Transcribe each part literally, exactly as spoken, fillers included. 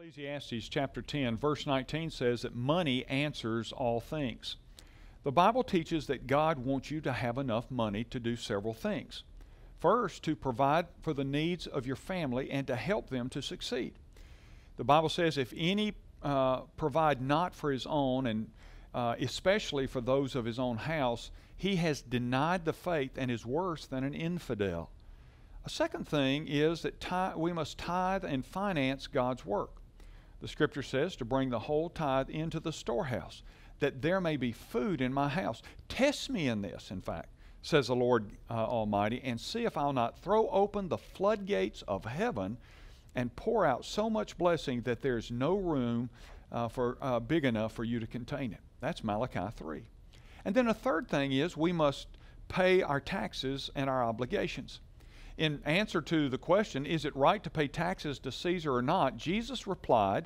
Ecclesiastes chapter ten, verse nineteen says that money answers all things. The Bible teaches that God wants you to have enough money to do several things. First, to provide for the needs of your family and to help them to succeed. The Bible says, if any uh, provide not for his own, and uh, especially for those of his own house, he has denied the faith and is worse than an infidel. A second thing is that tithe, we must tithe and finance God's work. The Scripture says to bring the whole tithe into the storehouse, that there may be food in my house. Test me in this, in fact, says the Lord uh, Almighty, and see if I'll not throw open the floodgates of heaven and pour out so much blessing that there's no room uh, for uh, big enough for you to contain it. That's Malachi three. And then a third thing is we must pay our taxes and our obligations. In answer to the question, is it right to pay taxes to Caesar or not, Jesus replied,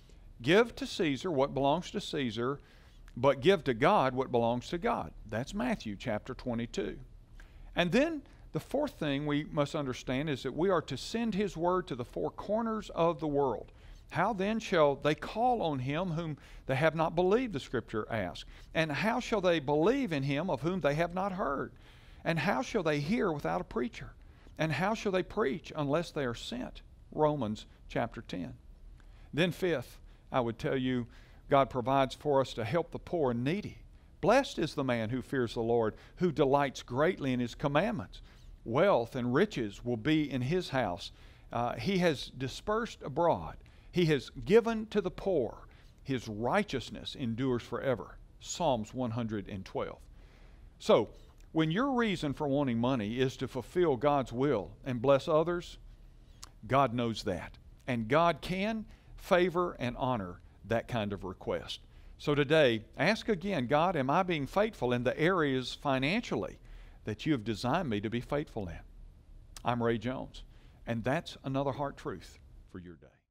give to Caesar what belongs to Caesar, but give to God what belongs to God. That's Matthew chapter twenty-two. And then the fourth thing we must understand is that we are to send his word to the four corners of the world. How then shall they call on him whom they have not believed, the Scripture asks? And how shall they believe in him of whom they have not heard? And how shall they hear without a preacher? And how shall they preach unless they are sent? Romans chapter ten. Then fifth, I would tell you, God provides for us to help the poor and needy. Blessed is the man who fears the Lord, who delights greatly in his commandments. Wealth and riches will be in his house. Uh, he has dispersed abroad. He has given to the poor. His righteousness endures forever. Psalms one hundred twelve. So, when your reason for wanting money is to fulfill God's will and bless others, God knows that. And God can favor and honor that kind of request. So today, ask again, God, am I being faithful in the areas financially that you have designed me to be faithful in? I'm Ray Jones, and that's another heart truth for your day.